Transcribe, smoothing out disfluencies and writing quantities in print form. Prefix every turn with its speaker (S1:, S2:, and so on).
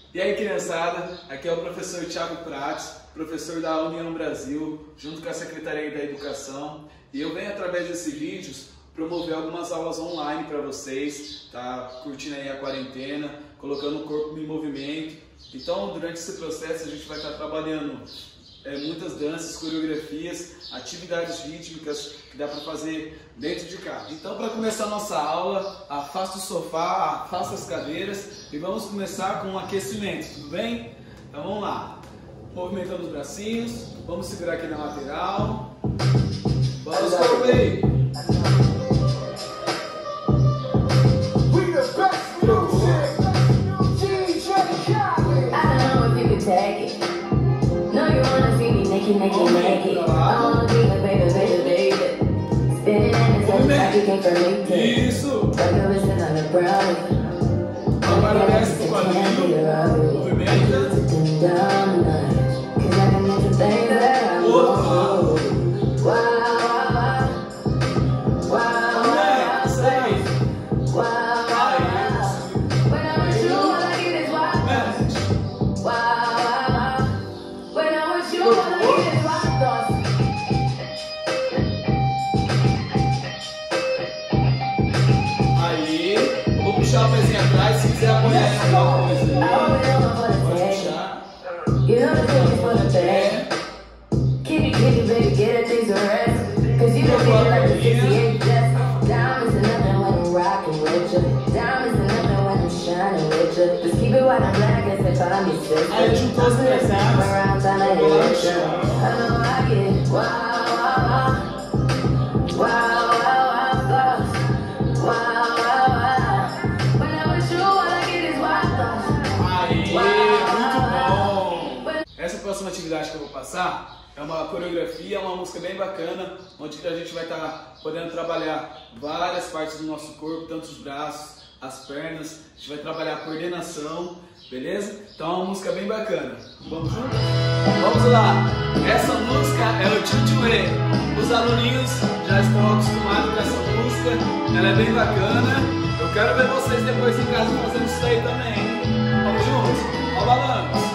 S1: E aí, criançada, aqui é o professor Thiago Prates, professor da União Brasil, junto com a Secretaria da Educação, e eu venho através desses vídeos promover algumas aulas online para vocês, tá curtindo aí a quarentena, colocando o corpo em movimento. Então, durante esse processo a gente vai estar trabalhando muitas danças, coreografias, atividades rítmicas que dá para fazer dentro de casa. Então, para começar a nossa aula, afasta o sofá, afasta as cadeiras e vamos começar com um aquecimento, tudo bem? Então vamos lá, movimentando os bracinhos, vamos segurar aqui na lateral, vamos correr!
S2: Naked, I wanna be like baby. Spinning in the top, you can't forget it.
S1: Isso!
S2: Like a listen on the brown.
S1: Agora desce pro quadril, movimenta.
S2: Cause I can make the things that I want.
S1: Puxar o pezinho atrás, se quiser apoiar em alguma coisa. Pode puxar.
S2: Keep it, baby, get a taste of rest. Cause you don't feel like the 68 Jets. Diamonds are nothing when I'm rocking with you. Diamonds are nothing when I'm shining with you. Just keep it white and black as they call me sister.
S1: Aí juntou as pezinhas.
S2: Around time I hit with you. I know I get wow.
S1: Essa próxima atividade que eu vou passar é uma coreografia, uma música bem bacana, onde a gente vai estar podendo trabalhar várias partes do nosso corpo, tanto os braços, as pernas, a gente vai trabalhar a coordenação, beleza? Então é uma música bem bacana. Vamos juntos? Vamos lá! Essa música é o Tchutchuê. Os aluninhos já estão acostumados com essa música, ela é bem bacana. Eu quero ver vocês depois em casa fazendo isso aí também. Vamos juntos? Ó o balanço!